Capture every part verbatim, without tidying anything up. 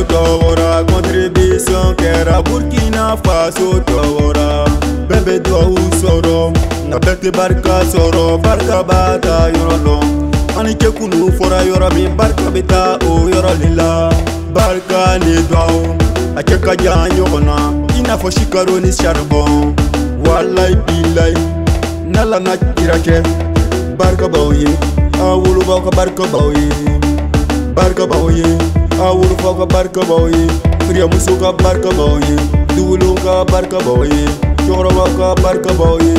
tɔgɔra contribution kɛra Burkina Faso tɔgɔra. Bɛɛ bɛ duwawu sɔrɔ nka bɛɛ tɛ barika sɔrɔ. Barika b'a ta yɔrɔ lɔn. Ani cɛkulu fɔra yɔrɔ min barika bɛ taa o yɔrɔ de la. Barika ni duwawu a cɛ ka jan ɲɔgɔn na i n'a fɔ sikaro ni charbon. Walayi bilayi n'Ala n'a kira kɛ barika b'aw ye. A wolobaw ka barika b'aw ye. Barika b'aw ye. A wolofaw ka barika b'aw ye. Firiyamuso ka barika b'aw ye. Dugulenw ka barika b'aw ye. Cɛkɔrɔbaw ka barika b'aw ye.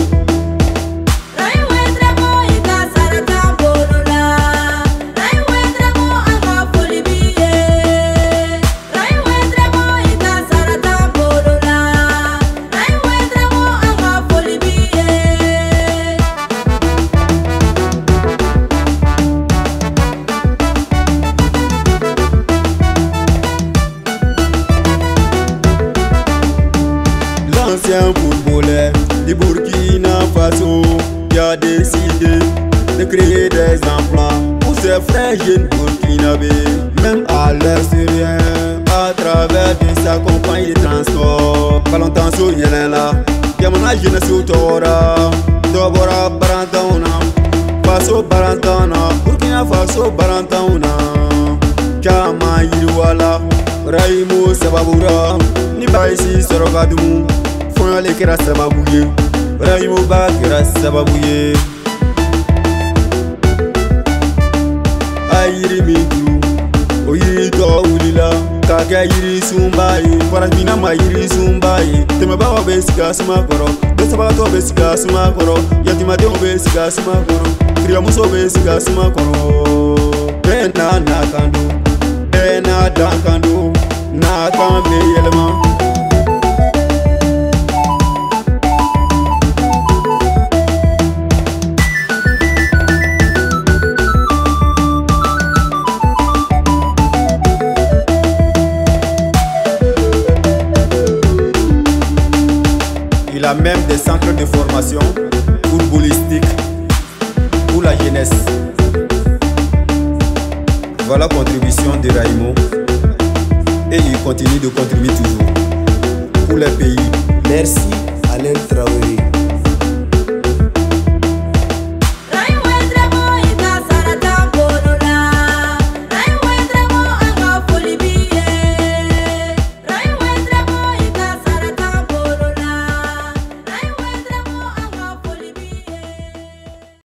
L'ancien footballeur du Burkina Faso qui a décidé de créer des emplois pour ses frères jeunes burkinabés, même à l'extérieur, à travers de sa compagnie de transport. Valentin Sounielena, Yamana Jeunesse Tora, Dobora Barantauna, Faso Barantana, Burkina Faso Barantauna, Kama Yiriwala, Raimo Sababura, Nibaisi Sorokadumu. Fonyale kɛra sababu ye, Raimo ba kɛra sababu ye. A yiri min turu, o yiri tɔ wulila k'a kɛ yiri sunba ye. Farafinna ma yiri sunba ye. Tɛmɛbagaw bɛ sigi a suma kɔrɔ, dɛsɛbagatɔw bɛ sigi a suma kɔrɔ, yatimadenw bɛ sigi a suma kɔrɔ, firiyamusow bɛ sigi a suma kɔrɔ. Bɛɛ n'a n'a kan don, bɛɛ n'a dan kan don, n'a kan bɛ yɛlɛma. Il a même des centres de formation footballistique pour la jeunesse. Voilà la contribution de Raimo. Et il continue de contribuer toujours pour les pays. Merci Alain Traoré.